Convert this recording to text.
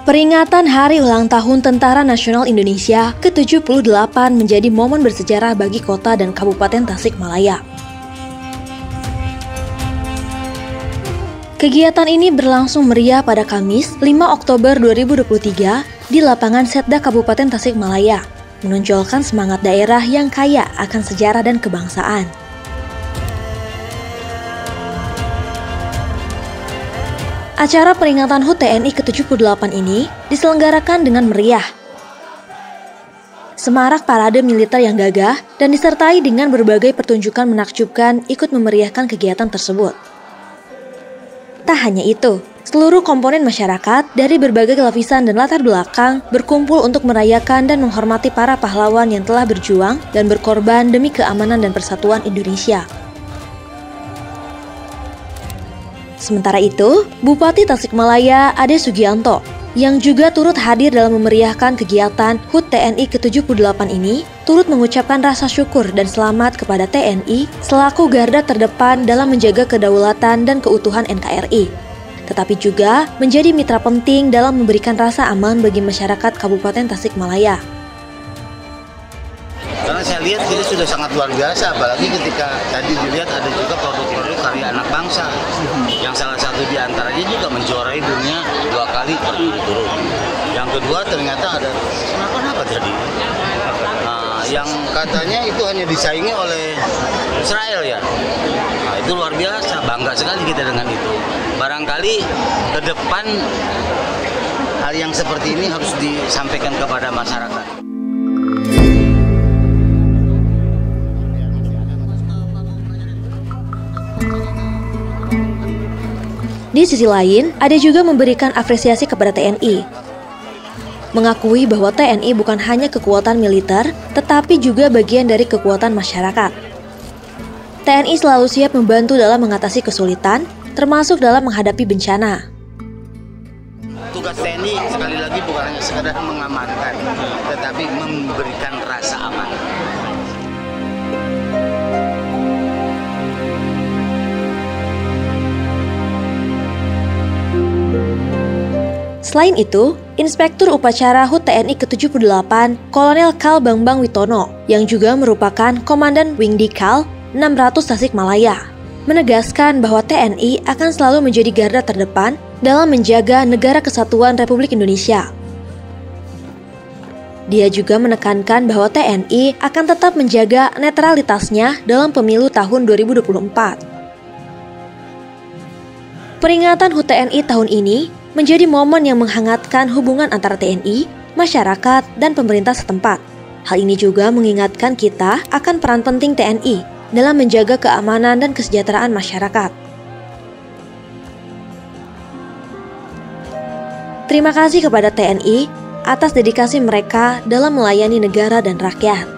Peringatan Hari Ulang Tahun Tentara Nasional Indonesia ke-78 menjadi momen bersejarah bagi kota dan Kabupaten Tasikmalaya. Kegiatan ini berlangsung meriah pada Kamis 5 Oktober 2023 di lapangan Setda Kabupaten Tasikmalaya, menonjolkan semangat daerah yang kaya akan sejarah dan kebangsaan. Acara peringatan HUT TNI ke-78 ini diselenggarakan dengan meriah. Semarak parade militer yang gagah dan disertai dengan berbagai pertunjukan menakjubkan ikut memeriahkan kegiatan tersebut. Tak hanya itu, seluruh komponen masyarakat dari berbagai lapisan dan latar belakang berkumpul untuk merayakan dan menghormati para pahlawan yang telah berjuang dan berkorban demi keamanan dan persatuan Indonesia. Sementara itu, Bupati Tasikmalaya Ade Sugianto yang juga turut hadir dalam memeriahkan kegiatan HUT TNI ke-78 ini, turut mengucapkan rasa syukur dan selamat kepada TNI selaku garda terdepan dalam menjaga kedaulatan dan keutuhan NKRI, tetapi juga menjadi mitra penting dalam memberikan rasa aman bagi masyarakat Kabupaten Tasikmalaya. Karena saya lihat ini sudah sangat luar biasa, apalagi ketika tadi dilihat ada juga produk-produk karya anak bangsa yang salah satu diantaranya juga menjuarai dunia 2 kali berturut-turut. Yang kedua ternyata ada kenapa tadi? Yang katanya itu hanya disaingi oleh Israel ya. Nah, itu luar biasa, bangga sekali kita dengan itu. Barangkali ke depan hal yang seperti ini harus disampaikan kepada masyarakat. Di sisi lain, Ade juga memberikan apresiasi kepada TNI, mengakui bahwa TNI bukan hanya kekuatan militer, tetapi juga bagian dari kekuatan masyarakat. TNI selalu siap membantu dalam mengatasi kesulitan, termasuk dalam menghadapi bencana. Tugas TNI sekali lagi bukan hanya sekedar mengamankan, tetapi memberikan rasa aman. Selain itu, Inspektur Upacara HUT TNI ke-78, Kolonel Kal Bambang Witono, yang juga merupakan Komandan Wing Dikal 600 Tasikmalaya, menegaskan bahwa TNI akan selalu menjadi garda terdepan dalam menjaga negara kesatuan Republik Indonesia. Dia juga menekankan bahwa TNI akan tetap menjaga netralitasnya dalam pemilu tahun 2024. Peringatan HUT TNI tahun ini menjadi momen yang menghangatkan hubungan antara TNI, masyarakat, dan pemerintah setempat. Hal ini juga mengingatkan kita akan peran penting TNI dalam menjaga keamanan dan kesejahteraan masyarakat. Terima kasih kepada TNI atas dedikasi mereka dalam melayani negara dan rakyat.